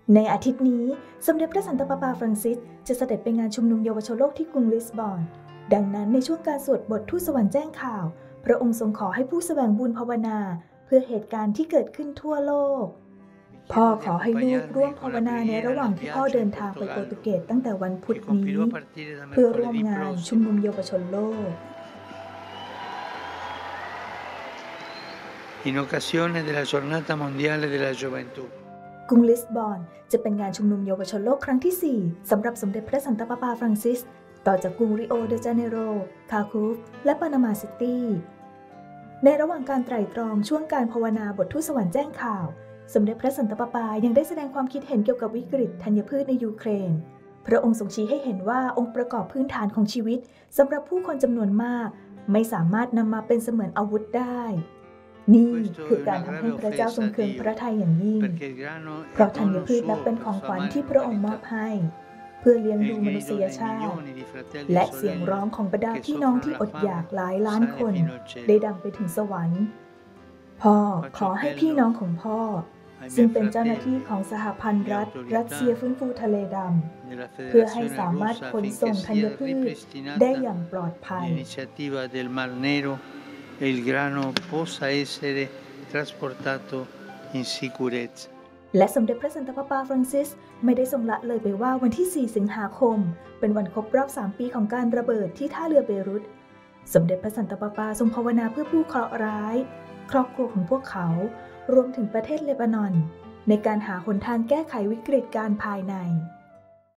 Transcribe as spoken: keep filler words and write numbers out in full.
ในอาทิตย์นี้สมเด็จพระสันตะปาปาฟรังซิสจะเสด็จไปงานชุมนุมเยาวชนโลกที่กรุงลิสบอนดังนั้นในช่วงการสวดบททูตสวรรค์แจ้งข่าวพระองค์ทรงขอให้ผู้แสวงบุญภาวนาเพื่อเหตุการณ์ที่เกิดขึ้นทั่วโลกพ่อขอให้ลูกร่วมภาวนาในระหว่างที่พ่อเดินทางไปโปรตุเกสตั้งแต่วันพุธนี้เพื่อร่วมงานชุมนุมเยาวชนโลก In occasione della Giornata Mondiale della Gioventù กรุงลิสบอนจะเป็นงานชุมนุมเยาวชนโลกครั้งที่สี่สำหรับสมเด็จพระสันตะปาปาฟรังซิสต่อจากกรุงริโอเดจาเนโรคาคูฟและปานามาซิตี้ในระหว่างการไตร่ตรองช่วงการภาวนาบททูตสวรรค์แจ้งข่าวสมเด็จพระสันตะปาปายังได้แสดงความคิดเห็นเกี่ยวกับวิกฤตธัญพืชในยูเครนพระองค์ทรงชี้ให้เห็นว่าองค์ประกอบพื้นฐานของชีวิตสำหรับผู้คนจำนวนมากไม่สามารถนำมาเป็นเสมือนอาวุธได้นี่คือการทำให้พระเจ้าทรงเคืองพระทัยอย่างยิ่งเพราะธัญพืชนับเป็นของขวัญที่พระองค์มอบให้เพื่อเลี้ยงดูมนุษยชาติและเสียงร้องของบรรดาพี่น้องที่อดอยากหลายล้านคนได้ดังไปถึงสวรรค์พ่อขอให้พี่น้องของพ่อซึ่งเป็นเจ้าหน้าที่ของสหพันธ์รัฐรัสเซียฟื้นฟูทะเลดำเพื่อให้สามารถขนส่งธัญพืชได้อย่างปลอดภัย e il grano possa essere trasportato in sicurezza และสมเด็จพระสันตะปาปาฟรังซิสไม่ได้ทรงละเลยไปว่าวันที่สี่สิงหาคมเป็นวันครบรอบสามปีของการระเบิดที่ท่าเรือเบรุตสมเด็จพระสันตะปาปาทรงภาวนาเพื่อผู้เคราะห์ร้ายครอบครัวของพวกเขารวมถึงประเทศเลบานอนในการหาหนทางแก้ไขวิกฤตการภายใน